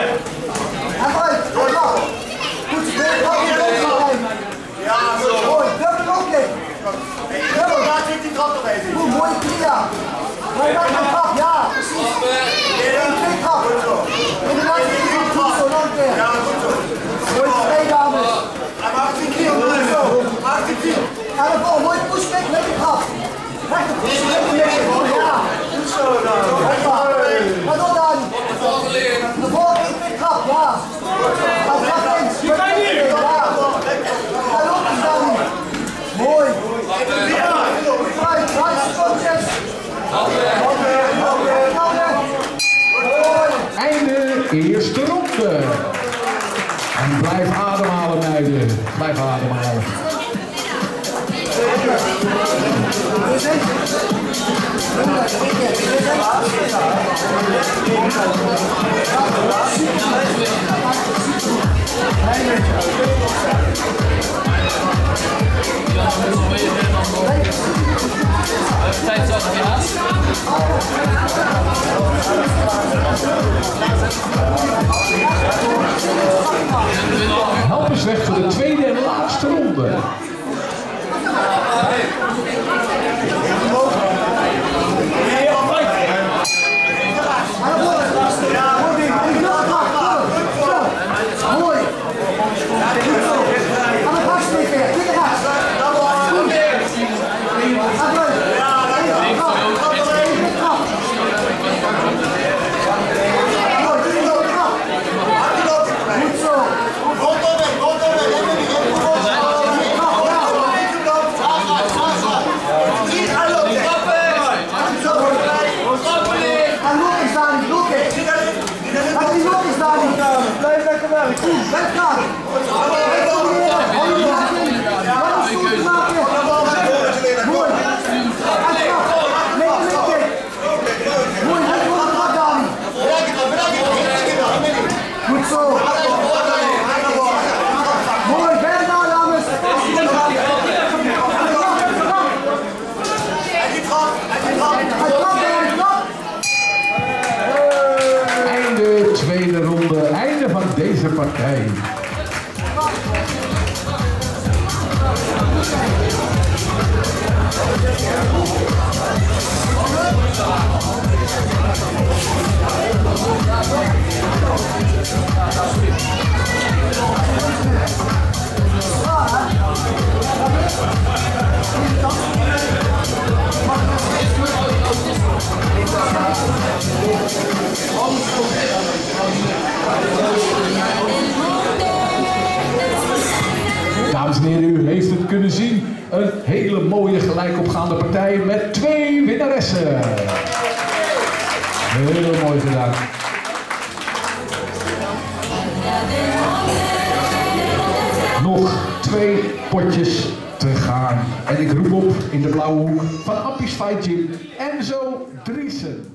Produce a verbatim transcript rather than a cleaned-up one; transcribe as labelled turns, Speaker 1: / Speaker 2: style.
Speaker 1: En uit, klap. Goed, ja, zo. Mooi, dubbel ook in. Dubbel, daar zit die trap nog even. Goed, mooie Kia. Maar je maakt een trap, ja, precies. Eén, twee trap. In de laatste trap, goed zo, nog een keer. Ja, goed zo. Mooi twee dames. Hij maakt die Kia, goed zo. Maakt die Kia. En dan vol, mooi pushback met die trap. Recht de pushback met die trap, ja. Goed zo, dan. Maar door dan. De voor één, twee trap, ja. Hij gaat in. Je kan niet. Ja. Hij loopt eens dan. Mooi. Right, right, coaches.
Speaker 2: Einde eerste ronde. En blijf ademhalen, meiden. Blijf ademhalen.
Speaker 3: Tijd zat je haast.
Speaker 2: Help eens weg voor de tweede en laatste ronde.
Speaker 1: Blijf lekker werken. Goed, blijf gaan. Mooi. Goed zo. Mooi, verder nou dames.
Speaker 2: Einde tweede ronde, einde van deze partij. Dames en heren, u heeft het kunnen zien. Een hele mooie gelijkopgaande partij met twee winnaressen. Heel mooi gedaan. Nog twee potjes te gaan. En ik roep op in de blauwe hoek van Appie's Fight Gym Enzo Driessen.